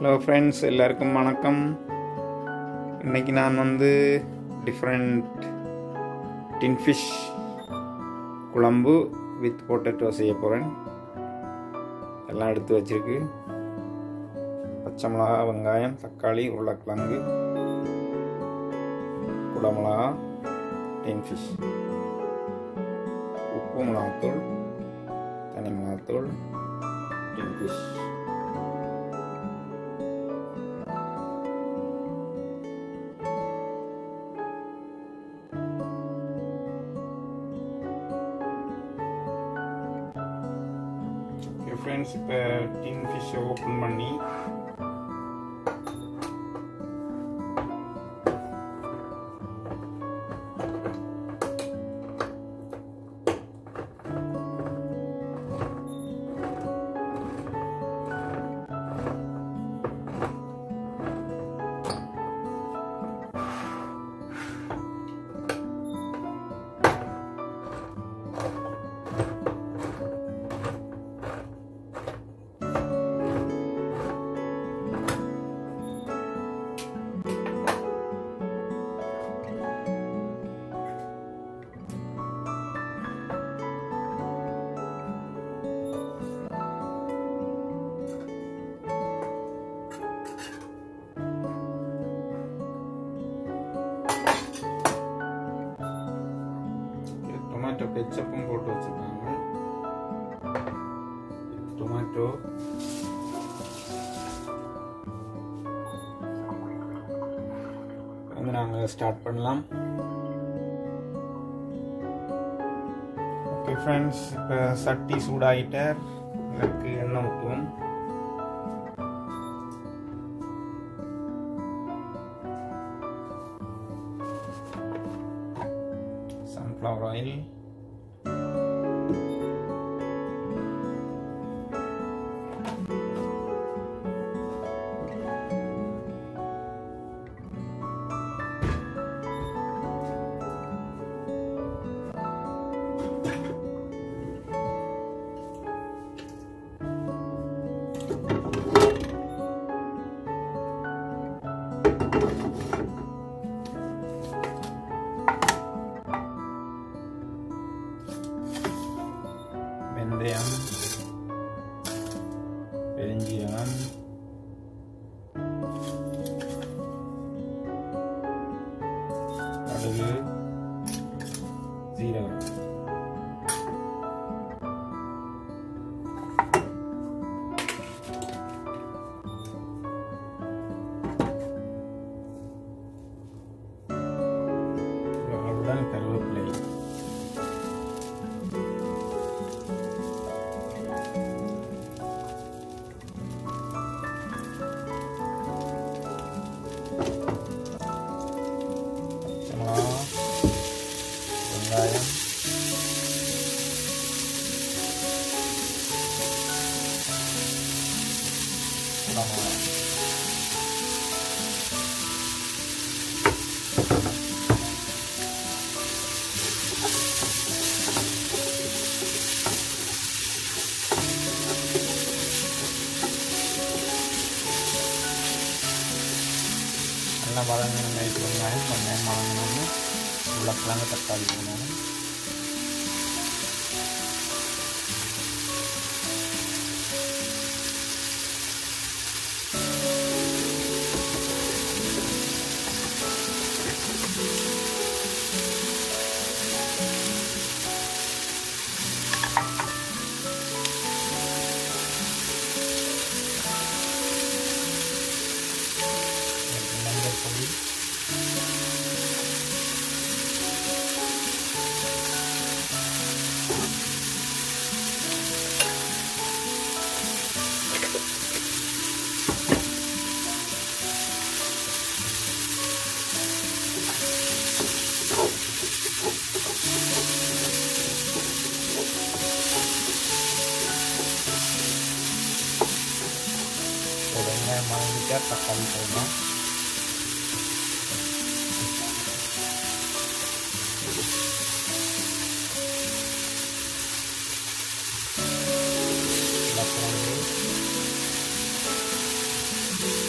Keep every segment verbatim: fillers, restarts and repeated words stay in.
Hello friends, எல்லாருக்கும் வணக்கம். இன்றைக்கி நான் வந்து டிஃப்ரெண்ட் டின் ஃபிஷ் குழம்பு வித் பொட்டேட்டோ செய்ய போகிறேன். எல்லாம் எடுத்து வச்சிருக்கு. பச்சை மிளகா, வெங்காயம், தக்காளி, உருளைக்கிழங்கு, குடமிளகா, டின் ஃபிஷ், உப்பு, மிளகாத்தூள், தனி மிளகாத்தூள், டின் ஃபிஷ். ஃப்ரெண்ட்ஸ், இப்போ டின் ஃபிஷ்ஷை ஓப்பன் பண்ணி டொமேட்டோ கெச்சப்பும் போட்டு வச்சுருக்காங்க. டொமேட்டோ வந்து நாங்கள் ஸ்டார்ட் பண்ணலாம். ஓகே ஃப்ரெண்ட்ஸ், இப்போ சட்டி சூடாகிட்ட இதற்கு எண்ணெய் ஊற்றுவோம். சன்ஃப்ளவர் ஆயில், வெந்தயம், பெருஞ்சீரகம், கடுகு, சீரகம், அவ்வளவுதான். கருவேப்பிலை, வெங்காயம், குடமிளகா, நல்லா வதங்கணும். நைட்டு வெங்காயம் வெங்காயம் வதங்கணும்னு உருளைக்கிழங்கு, தக்காளி போடணும். மஞ்சள் பொடி, வெங்காயம் வதங்கிட்டா தக்காளி போடணும். உருளைக்கிழங்கு,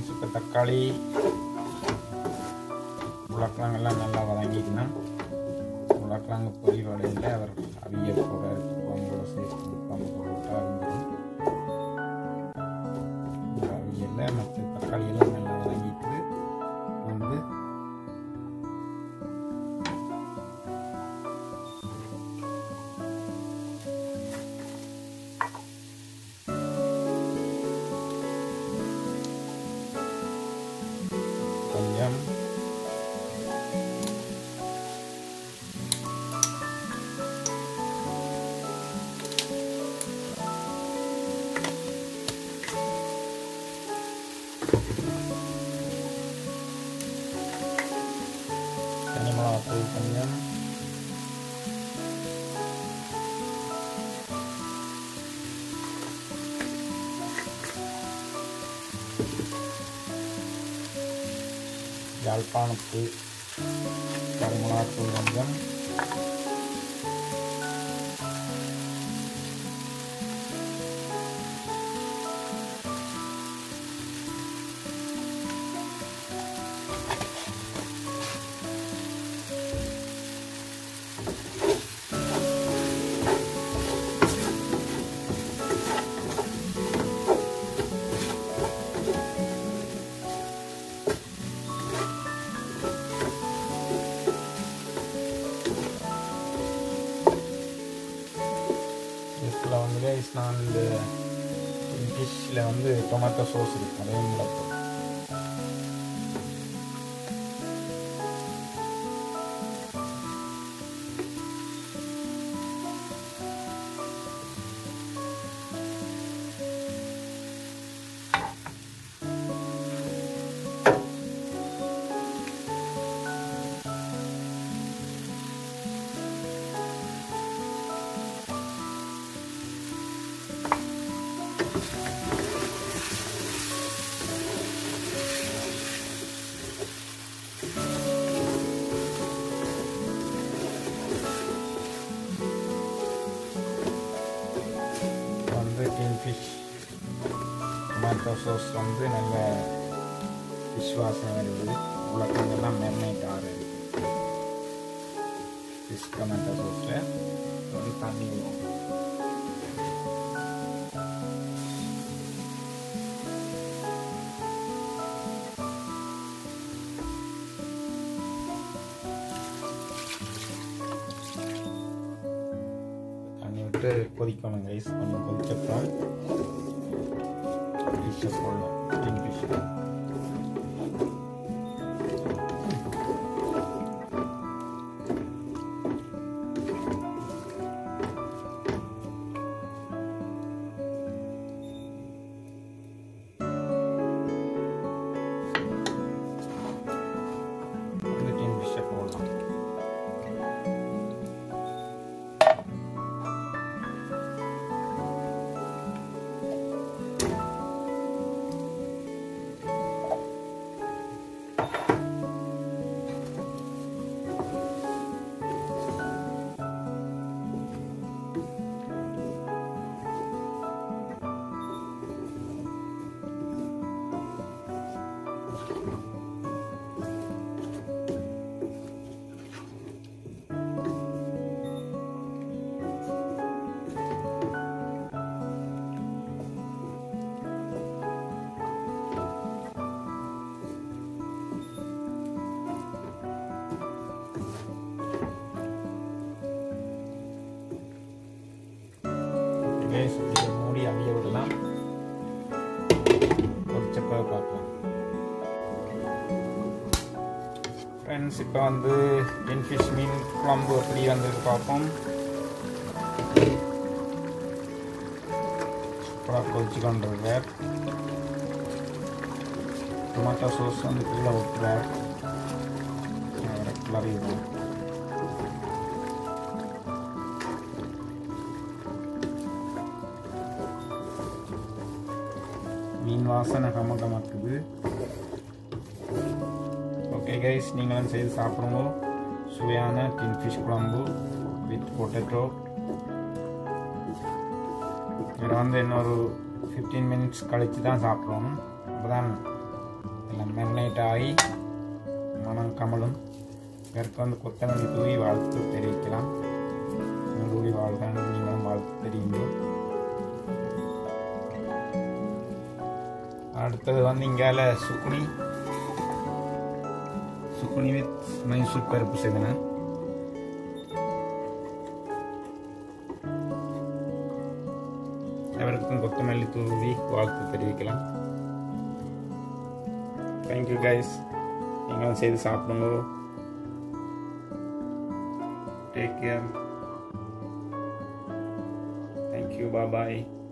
ஃப்ரெண்ட்ஸ், இப்போ தக்காளி உருளைக்கிழங்கெல்லாம் நல்லா வதங்கிக்கணும். உருளைக்கிழங்கு பொரி வடையில் அவர் அவிய கூட குழம்போட சேர்த்து குழம்பு போட்டு அவிஞ்சிடும். அவியலில் மற்ற தக்காளியெல்லாம் நல்லா வதங்கிட்டு வந்து கொஞ்சம் தனி மிளகாத்தூள் கொஞ்சம் யாழ்ப்பாணத்து கருமிளகாத்தூள் கொஞ்சம் இதில் வந்து கைஸ் நான் இந்த ஃபிஷ்ஷில் வந்து டொமேட்டோ சோஸ் இருக்குது, அதையும் முளைப்போம். ஃபிஷ் டொமேட்டோ சோஸ் வந்து நல்ல ஃபிஷ் வாசனை வருது. உலகங்கள்லாம் மெர்னைட் ஆறுது. ஃபிஷ் டொமேட்டோ சோஸில் வந்து தண்ணி வரும். கொதிக்கணும் கைஸ். கொஞ்சம் கொதிச்சப்பறம் ஃபிஷ்ஷை போடலாம். கிங் ஃபிஷ் கிங் ஃபிஷ்ஷை போடலாம். இதை மூடி அவிய விடலாம். கொதிச்சப்ப பார்க்கலாம் ஃப்ரெண்ட்ஸ். இப்போ வந்து கிங் ஃபிஷ் மீன் குழம்பு எப்படி வந்தது பார்ப்போம். சூப்பராக கொதிச்சு கொண்டிருக்கார். டொமேட்டோ சோஸ் வந்து கீழே ஊற்றுறார். கிளறி மீன் வாசனை கமகமாக்குது. ஓகே கைஸ், நீங்களும் செய்து சாப்பிடுங்க. சுவையான கிங் ஃபிஷ் குழம்பு வித் பொட்டேட்டோ. இதில் வந்து இன்னொரு ஃபிஃப்டீன் மினிட்ஸ் கழித்து தான் சாப்பிடணும். அப்போ தான் எல்லாம் மெரினேட் ஆகி மனம் கமலும். இதற்கு வந்து கொத்தமல்லி தூவி வாழ்த்து தெரிவிக்கலாம். தூவி வாழ்த்தான் நீங்களும் வாழ்த்து தெரியுங்க. அடுத்தது வந்து இங்கால சுக்குனி சுக்குனி வித் மைசூர் பருப்பு செய்தேன். அவருக்கும் கொத்தமல்லி தூவி வாழ்த்து தெரிவிக்கலாம். Thank you guys. நீங்களும் செய்து சாப்பிடுங்க. Take care. தேங்க்யூ. பாய் பாய்.